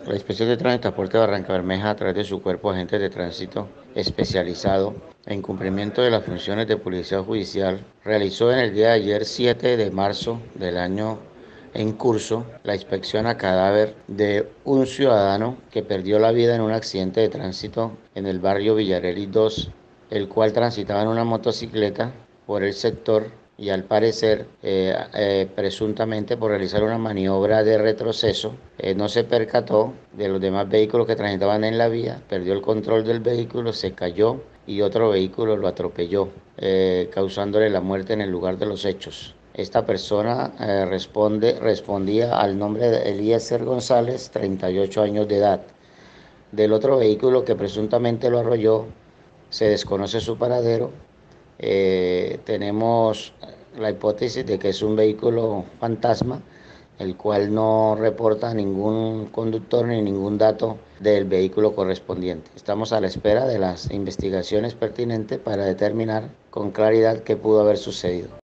La Inspección de Tránsito y Transporte de Barranca Bermeja, a través de su cuerpo de agentes de tránsito especializado en cumplimiento de las funciones de policía judicial, realizó en el día de ayer, 7 de marzo del año en curso, la inspección a cadáver de un ciudadano que perdió la vida en un accidente de tránsito en el barrio Villarelli 2, el cual transitaba en una motocicleta por el sector y al parecer, presuntamente por realizar una maniobra de retroceso, no se percató de los demás vehículos que transitaban en la vía, perdió el control del vehículo, se cayó y otro vehículo lo atropelló, causándole la muerte en el lugar de los hechos. Esta persona respondía al nombre de Eliezer González, 38 años de edad. Del otro vehículo que presuntamente lo arrolló, se desconoce su paradero. Tenemos la hipótesis de que es un vehículo fantasma, el cual no reporta ningún conductor ni ningún dato del vehículo correspondiente. Estamos a la espera de las investigaciones pertinentes para determinar con claridad qué pudo haber sucedido.